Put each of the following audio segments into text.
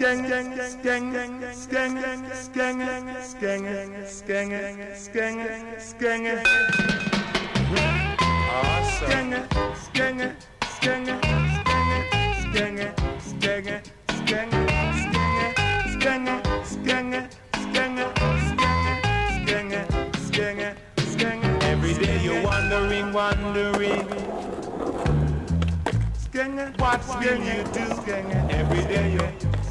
Every day you're wondering, what will you do? Every day you're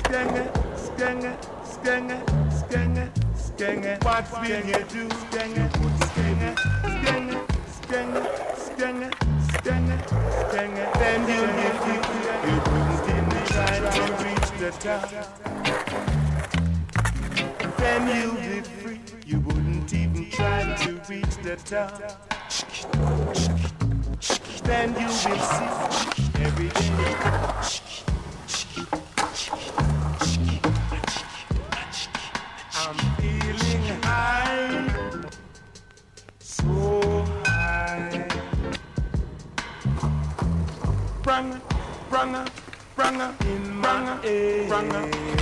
what will you do? Then you'll be free. You wouldn't even try to reach the top. Then you'll be free. You wouldn't even try to reach the top. Then you will see every day. I'm feeling high, so high. Branga, in my ear. Branga.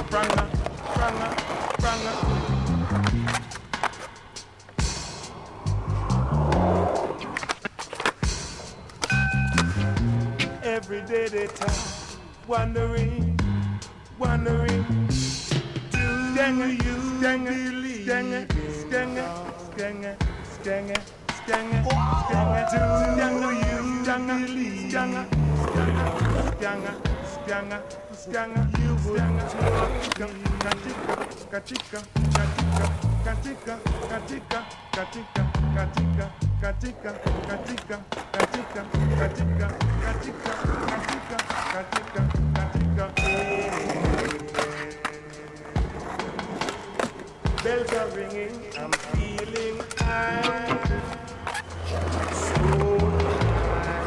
Every day they talk, wondering, do you believe? You would bells are ringing, I'm feeling high, so high.